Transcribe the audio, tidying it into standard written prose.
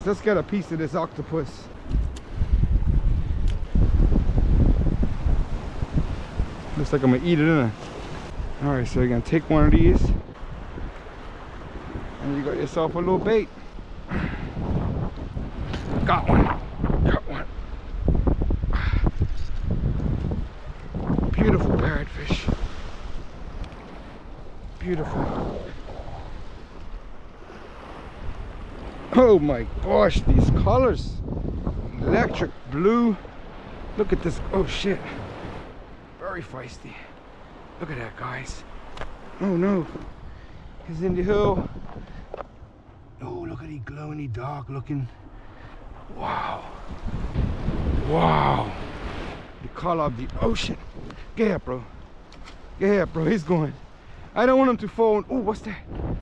let's get a piece of this octopus. Looks like I'm gonna eat it, isn't it? All right, so you're gonna take one of these, and you got yourself a little bait. Got one. Got one. Beautiful parrotfish. Beautiful. Oh my gosh, these colors. Electric blue. Look at this. Oh shit. Very feisty. Look at that, guys. Oh no. He's in the hill. Oh, look at he glowing, dark looking. Wow. Wow. The color of the ocean. Get here, bro. Get here, bro. He's going. I don't want him to fall. Oh, what's that?